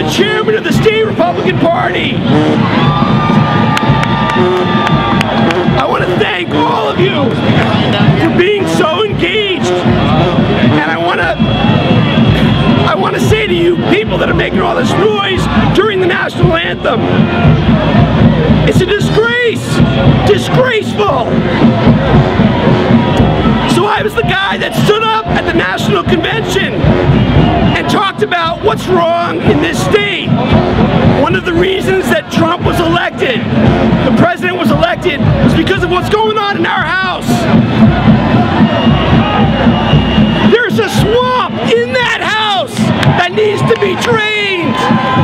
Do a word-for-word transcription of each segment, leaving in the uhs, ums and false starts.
the chairman of the state Republican Party. I want to thank all of you for being so engaged, and I want to I want to say to you people that are making all this noise during the national anthem, it's a disgrace, disgraceful. So I was the guy that stood up at the national convention and talked about what's wrong in this state. One of the reasons that Trump was elected, the president was elected, is because of what's going on in our house. There's a swamp in that house that needs to be drained.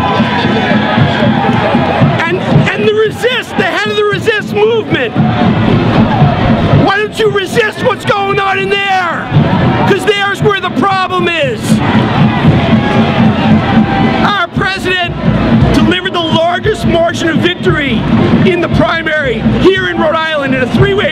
And, and the resist, the head of the resist movement, why don't you resist what's going on in there? Because there's where the problem is. Our president delivered the largest margin of victory in the primary here in Rhode Island in a three-way